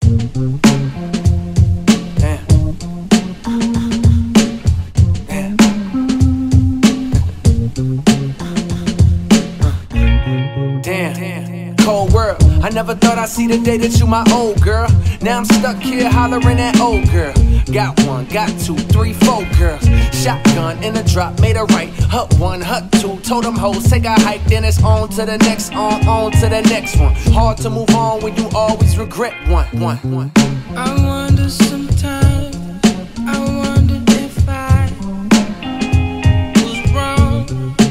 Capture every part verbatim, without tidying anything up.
Damn, cold world. I never thought I'd see the day that you my old girl. Now I'm stuck here hollering at old girl. Got one, got two, three, four girls. Shotgun in a drop, made a right. Hut one, hut two, told them hoes take a hike. Then it's on to the next, on, on to the next one. Hard to move on when you always regret one, one, one. I wonder sometimes, I wonder if I was wrong.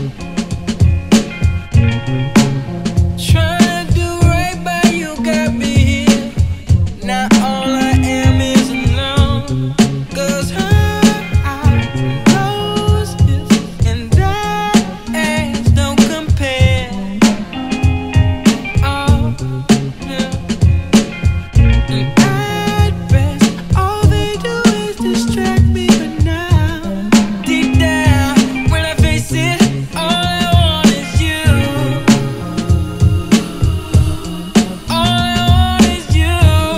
Trying to do right by you got me here. Now all I am is alone. Cause her eyes, those hips, and that ass don't compare. Oh, yeah. And at best, all they do is distract me. But now, deep down, when I face it, all I want is you. All I want is you.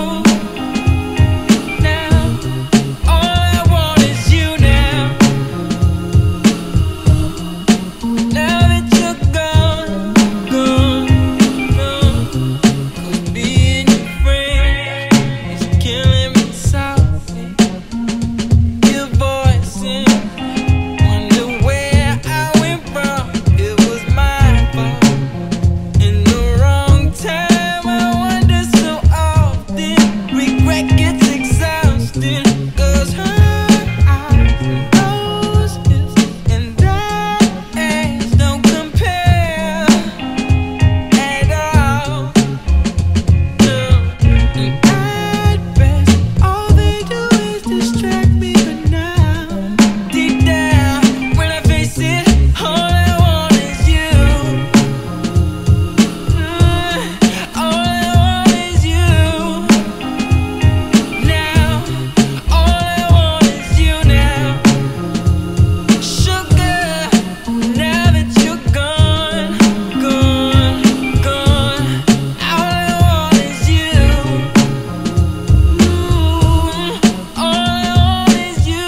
Now, all I want is you now. Now that you're gone, gone, gone. Cause being your friend is killing me softly. Your voice in, wonder where I went wrong. It was my fault. In the wrong time, I wonder so often. Regret gets exhausted. Cause her eyes, those hips, and that ass don't compare at all. No. And at best, all they do is distract me. But now, deep down, when I face it, all I want is you. All I want is you. Now, all I want is you now. Sugar, now that you're gone, gone, gone. All I want is you. All I want is you.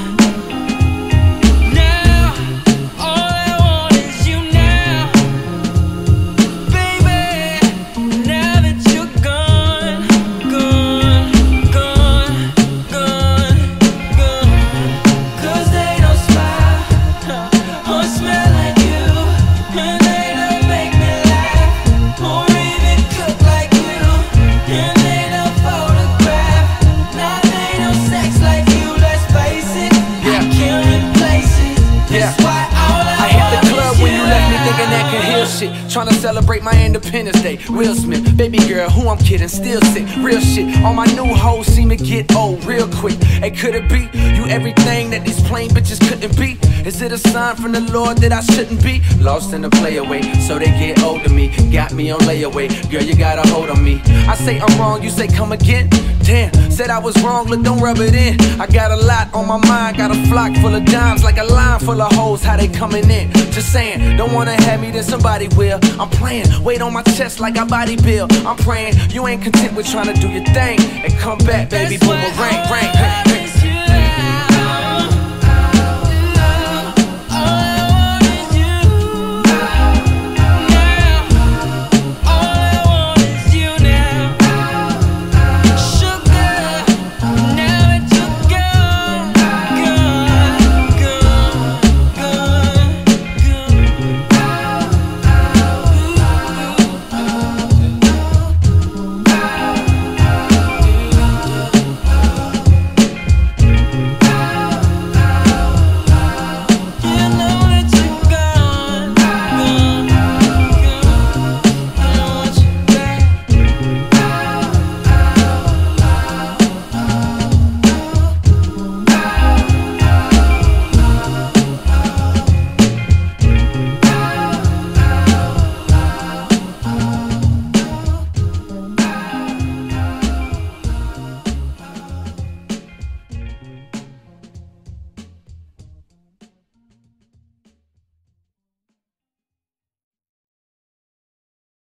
Now, all I want is you now. Baby, now that you're gone, gone, gone, gone, gone. Cause they don't smile or smell like you. And they don't make me laugh or even cook like you. And they don't photograph, now they don't sex like you. Let's face it, I can't replace it. Yeah. That's why all I, I hit want the club is when you you. left me thinking that could heal shit. Tryna celebrate my Independence Day. Will Smith, baby girl, who I'm kidding, still sick. Real shit. All my new hoes seem to get old real quick. Hey, could it be you everything that these plain bitches couldn't be? Is it a sign from the Lord that I shouldn't be? Lost in the playaway, so they get old to me. Got me on layaway, girl, you got a hold on me. I say I'm wrong, you say come again. Damn, said I was wrong, look, don't rub it in. I got a lot on my mind, got a flock full of dimes, like a line full of hoes, how they coming in. Just saying, don't wanna have me, then somebody will. I'm playing, weight on my chest like I body build. I'm praying, you ain't content with trying to do your thing. And come back, baby, That's why boomerang, all rank, I